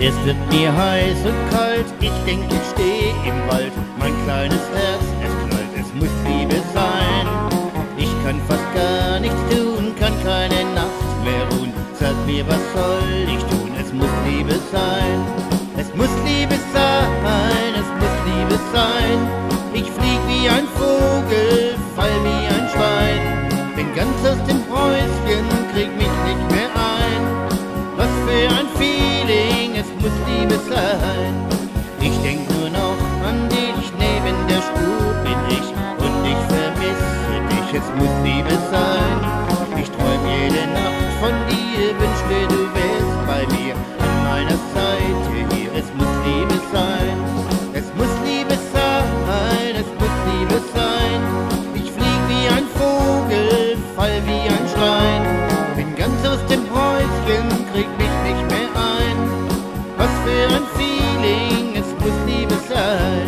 Es wird mir heiß und kalt, ich denk, ich steh im Wald. Mein kleines Herz, es knallt, es muss Liebe sein. Ich kann fast gar nichts tun, kann keine Nacht mehr ruhen. Sag mir, was soll ich tun? Es muss Liebe sein. Es muss Liebe sein, es muss Liebe sein. Ich flieg wie ein Vogel, fall wie ein Schwein. Bin ganz aus dem Häuschen, krieg mich nicht mehr ein. Was für ein Feeling, es muss Liebe sein. Ich denk nur noch an dich, neben der Spur bin ich und ich vermisse dich, es muss Liebe sein. Ich träum jede Nacht von dir, wünschte du wärst bei mir an meiner Seite hier, es muss Liebe sein. Es muss Liebe sein, es muss Liebe sein. Ich flieg wie ein Vogel, fall wie ein Stein. Bin ganz aus dem Häuschen, krieg mich nicht mehr ein. Was für ein Feeling, es muss Liebe sein.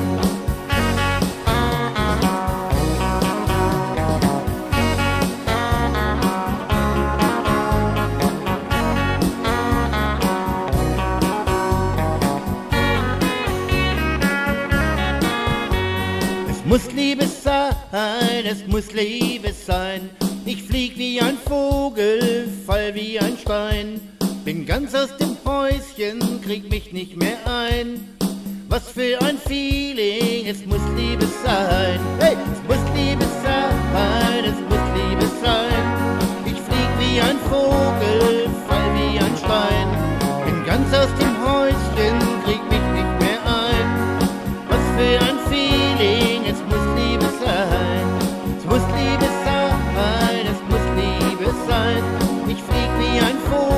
Es muss Liebe sein, es muss Liebe sein. Ich flieg wie ein Vogel, fall wie ein Stein. Bin ganz aus dem Häuschen, krieg mich nicht mehr ein. Was für ein Feeling, es muss Liebe sein. Hey, es muss Liebe sein, es muss Liebe sein. Ich flieg wie ein Vogel, fall wie ein Stein. Bin ganz aus dem Häuschen, krieg mich nicht mehr ein. Was für ein Feeling, es muss Liebe sein. Es muss Liebe sein, es muss Liebe sein. Ich flieg wie ein Vogel.